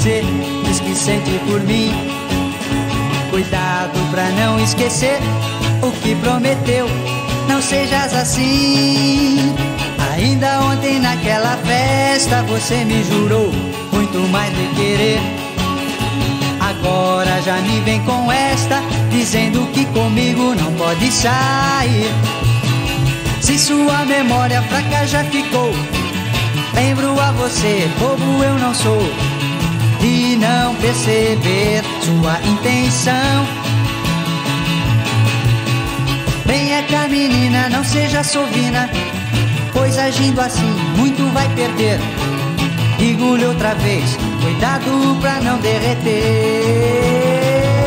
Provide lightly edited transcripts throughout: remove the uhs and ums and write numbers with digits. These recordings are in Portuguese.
você diz que sente por mim. Cuidado pra não esquecer o que prometeu, não sejas assim. Ainda ontem naquela festa você me jurou muito mais me querer. Agora já me vem com esta, dizendo que comigo não pode sair. Se sua memória fraca já ficou, lembro a você, bobo eu não sou, de não perceber sua intenção. Venha cá menina, não seja sovina, pois agindo assim muito vai perder. Digo-lhe outra vez, cuidado pra não derreter.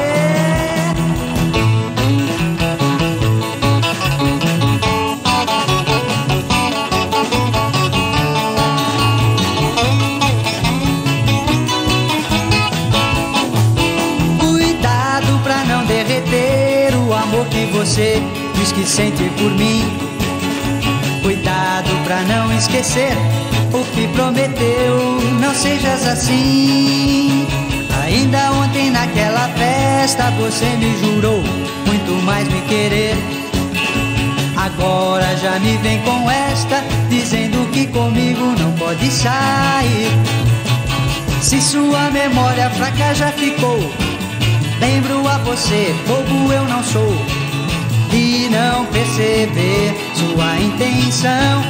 Cuidado pra não derreter o amor que você diz que sente por mim. Cuidado pra não esquecer o que prometeu, não sejas assim. Ainda ontem naquela festa você me jurou muito mais me querer. Agora já me vem com esta, dizendo que comigo não pode sair. Se sua memória fraca já ficou, lembro a você, bobo eu não sou, de não perceber sua intenção.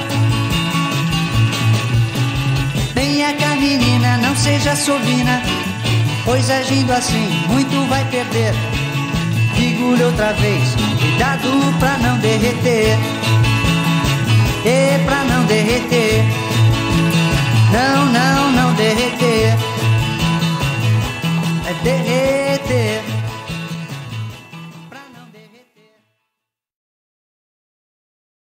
Venha cá menina, não seja sovina, pois agindo assim muito vai perder. Digo-lhe outra vez, cuidado pra não derreter. E pra não derreter, não, não, não derreter. É derreter.